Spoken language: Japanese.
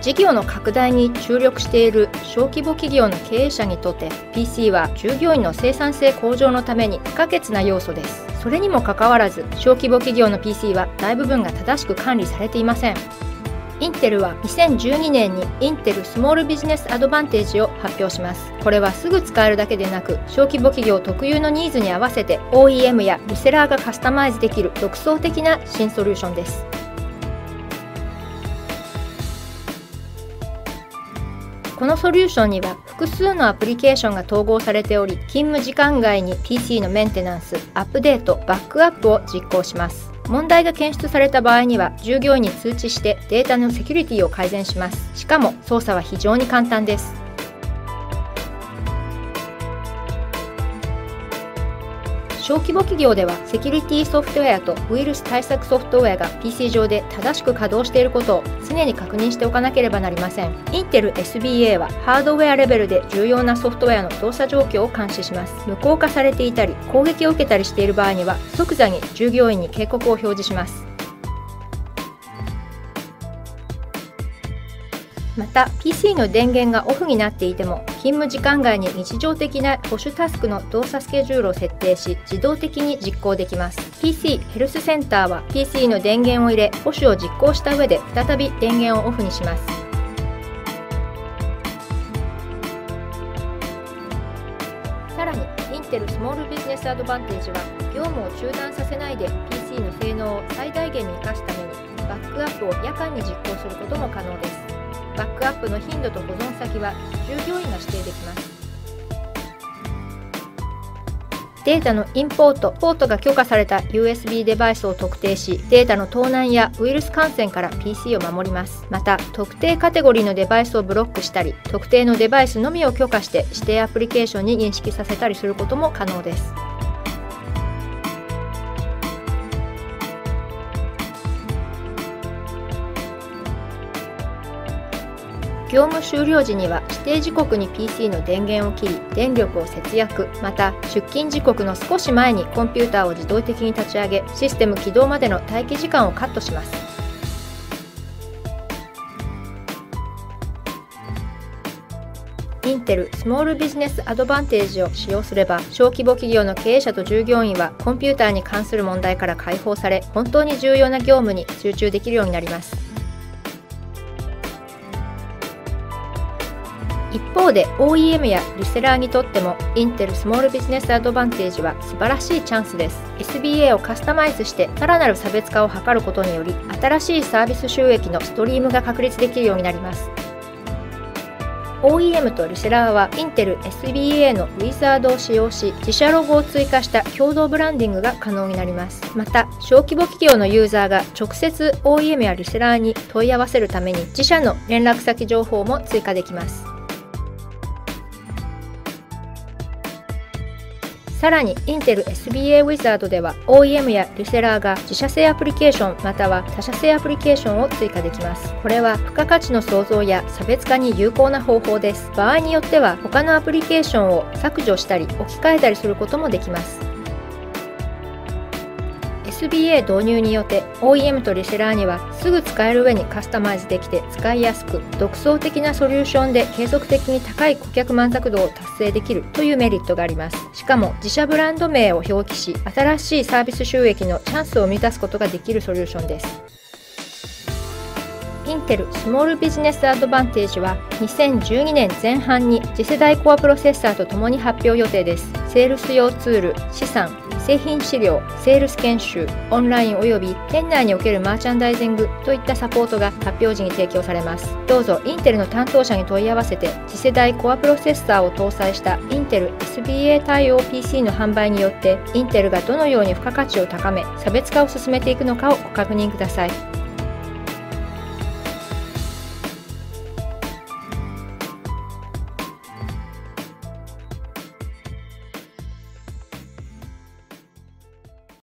事業の拡大に注力している小規模企業の経営者にとって PC は従業員の生産性向上のために不可欠な要素です。それにもかかわらず小規模企業の PC は大部分が正しく管理されていません。インテルは2012年にインテルスモールビジネスアドバンテージを発表します。これはすぐ使えるだけでなく、小規模企業特有のニーズに合わせて OEM やリセラーがカスタマイズできる独創的な新ソリューションです。このソリューションには複数のアプリケーションが統合されており、勤務時間外に PC のメンテナンス、アップデート、バックアップを実行します。問題が検出された場合には従業員に通知してデータのセキュリティを改善します。しかも操作は非常に簡単です。小規模企業ではセキュリティソフトウェアとウイルス対策ソフトウェアが PC 上で正しく稼働していることを常に確認しておかなければなりません。インテル SBA はハードウェアレベルで重要なソフトウェアの動作状況を監視します。無効化されていたり攻撃を受けたりしている場合には即座に従業員に警告を表示します。また PC の電源がオフになっていても勤務時間外に日常的な保守タスクの動作スケジュールを設定し自動的に実行できます。 PC ヘルスセンターは PC の電源を入れ保守を実行した上で再び電源をオフにします。さらにインテルスモールビジネスアドバンテージは業務を中断させないで PC の性能を最大限に生かすためにバックアップを夜間に実行することも可能です。バックアップの頻度と保存先は従業員が指定できます。データのインポート・ポートが許可された USB デバイスを特定し、データの盗難やウイルス感染から PC を守ります。また、特定カテゴリーのデバイスをブロックしたり、特定のデバイスのみを許可して指定アプリケーションに認識させたりすることも可能です。業務終了時には指定時刻に PC の電源を切り電力を節約、また出勤時刻の少し前にコンピューターを自動的に立ち上げシステム起動までの待機時間をカットします。インテルスモールビジネスアドバンテージを使用すれば小規模企業の経営者と従業員はコンピューターに関する問題から解放され本当に重要な業務に集中できるようになります。一方で OEM やリセラーにとってもインテルスモールビジネスアドバンテージは素晴らしいチャンスです。 SBA をカスタマイズしてさらなる差別化を図ることにより新しいサービス収益のストリームが確立できるようになります。 OEM とリセラーはインテル SBA のウィザードを使用し自社ロゴを追加した共同ブランディングが可能になります。また小規模企業のユーザーが直接 OEM やリセラーに問い合わせるために自社の連絡先情報も追加できます。さらにインテル SBA ウィザードでは OEM やリセラーが自社製アプリケーションまたは他社製アプリケーションを追加できます。これは付加価値の創造や差別化に有効な方法です。場合によっては他のアプリケーションを削除したり置き換えたりすることもできます。SBA 導入によって OEM とリセラーにはすぐ使える上にカスタマイズできて使いやすく独創的なソリューションで継続的に高い顧客満足度を達成できるというメリットがあります。しかも自社ブランド名を表記し新しいサービス収益のチャンスを生み出すことができるソリューションです。インテルスモールビジネスアドバンテージは2012年前半に次世代コアプロセッサーとともに発表予定です。セールス用ツール、資産、製品資料、セールス研修、オンラインおよび店内におけるマーチャンダイジングといったサポートが発表時に提供されます。どうぞインテルの担当者に問い合わせて次世代コアプロセッサーを搭載したインテル SBA 対応 PC の販売によってインテルがどのように付加価値を高め差別化を進めていくのかをご確認ください。